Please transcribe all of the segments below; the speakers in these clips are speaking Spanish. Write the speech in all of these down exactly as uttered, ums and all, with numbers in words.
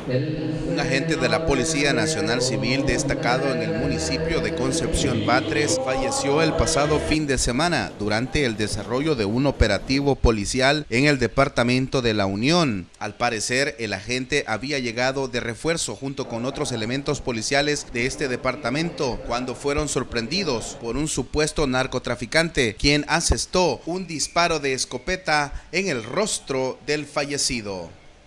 Un agente de la Policía Nacional Civil destacado en el municipio de Concepción Batres falleció el pasado fin de semana durante el desarrollo de un operativo policial en el departamento de La Unión. Al parecer, el agente había llegado de refuerzo junto con otros elementos policiales de este departamento cuando fueron sorprendidos por un supuesto narcotraficante, quien asestó un disparo de escopeta en el rostro del fallecido.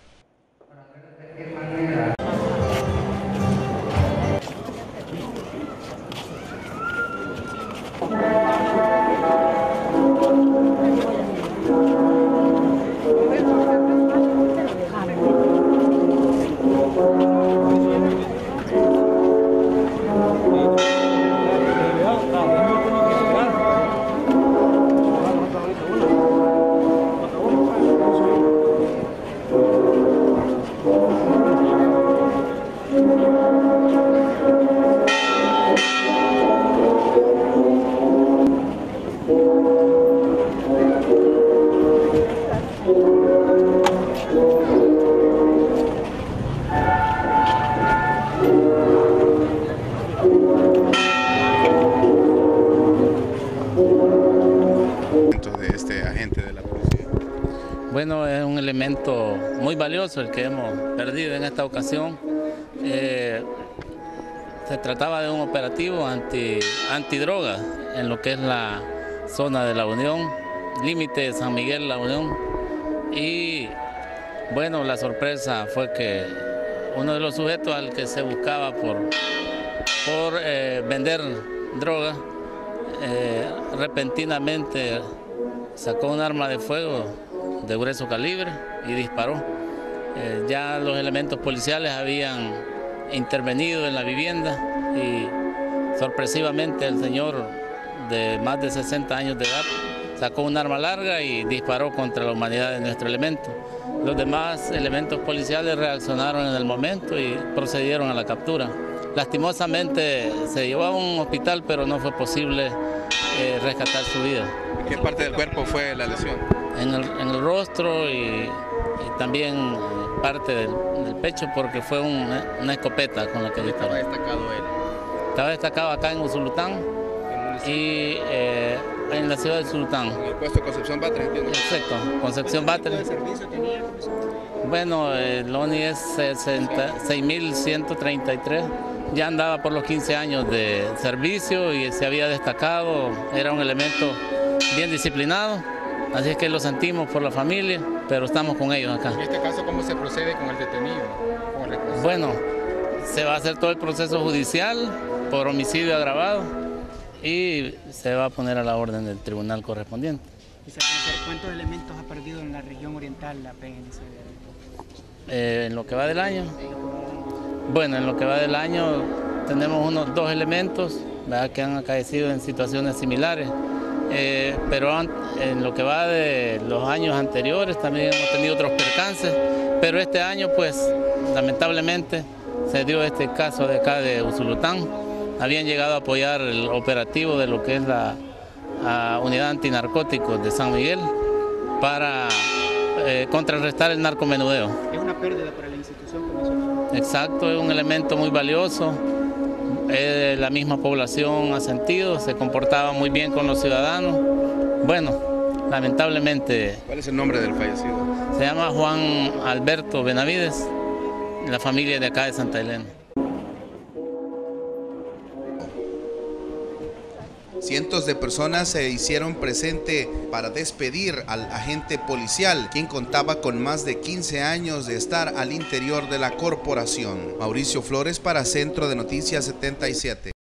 De este agente de la policía. Bueno, es un elemento muy valioso el que hemos perdido en esta ocasión. Eh, se trataba de un operativo anti, antidroga en lo que es la zona de La Unión, límite de San Miguel, La Unión. Y bueno, la sorpresa fue que uno de los sujetos al que se buscaba por, por eh, vender droga, eh, repentinamente sacó un arma de fuego de grueso calibre y disparó. Eh, ya los elementos policiales habían intervenido en la vivienda y sorpresivamente el señor de más de sesenta años de edad sacó un arma larga y disparó contra la humanidad de nuestro elemento. Los demás elementos policiales reaccionaron en el momento y procedieron a la captura. Lastimosamente se llevó a un hospital, pero no fue posible eh, rescatar su vida. ¿En qué parte del cuerpo fue la lesión? En el, en el rostro y, y también parte del, del pecho, porque fue un, una escopeta con la que disparó. ¿Estaba destacado él? Estaba destacado acá en Usulután y eh, en la ciudad de Usulután. En el puesto de Concepción Batres, entiendo. Exacto, Concepción Batres. ¿Qué tipo de servicio tenía? Bueno, el O N I es seis mil ciento treinta y tres. Ya andaba por los quince años de servicio y se había destacado, era un elemento bien disciplinado, así es que lo sentimos por la familia, pero estamos con ellos acá. En este caso, ¿cómo se procede con el detenido? ¿Con el bueno, se va a hacer todo el proceso judicial por homicidio agravado y se va a poner a la orden del tribunal correspondiente. ¿Cuántos elementos ha perdido en la región oriental la P N C? Eh, en lo que va del año. Bueno, en lo que va del año tenemos unos dos elementos, ¿verdad?, que han acaecido en situaciones similares, eh, pero en lo que va de los años anteriores también hemos tenido otros percances, pero este año pues lamentablemente se dio este caso de acá de Usulután. Habían llegado a apoyar el operativo de lo que es la, la unidad antinarcóticos de San Miguel para eh, contrarrestar el narcomenudeo. Es una pérdida para la institución, comisionado. Exacto, es un elemento muy valioso, eh, la misma población ha sentido, se comportaba muy bien con los ciudadanos. Bueno, lamentablemente... ¿Cuál es el nombre del fallecido? Se llama Juan Alberto Benavides, la familia de acá de Santa Elena. Cientos de personas se hicieron presente para despedir al agente policial, quien contaba con más de quince años de estar al interior de la corporación. Mauricio Flores para Centro de Noticias setenta y siete.